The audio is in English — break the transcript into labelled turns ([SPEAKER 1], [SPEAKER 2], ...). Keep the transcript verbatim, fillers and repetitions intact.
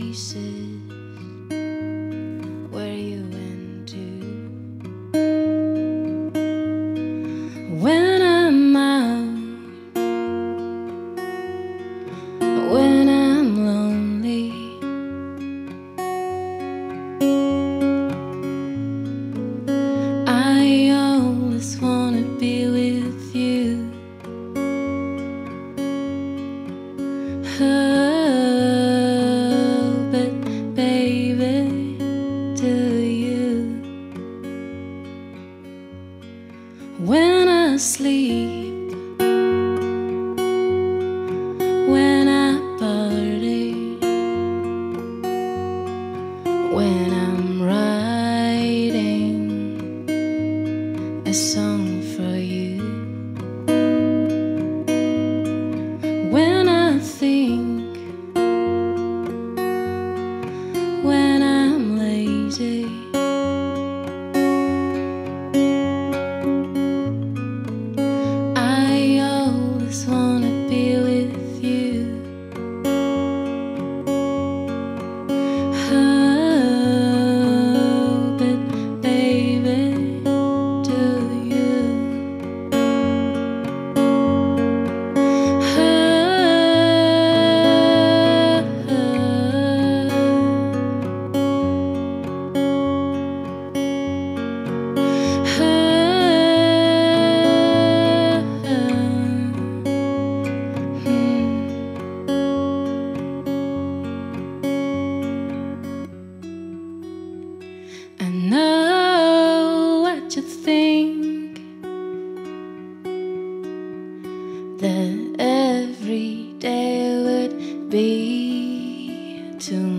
[SPEAKER 1] places where you went to. When I'm out, when I'm lonely, I always wanna be with you. Oh, but baby, do you? When I sleep, when I party, when I'm writing a song for you, when I think, when I'm lazy, I always wanna be with you. Oh, but baby, do you? I know what you think, that every day would be too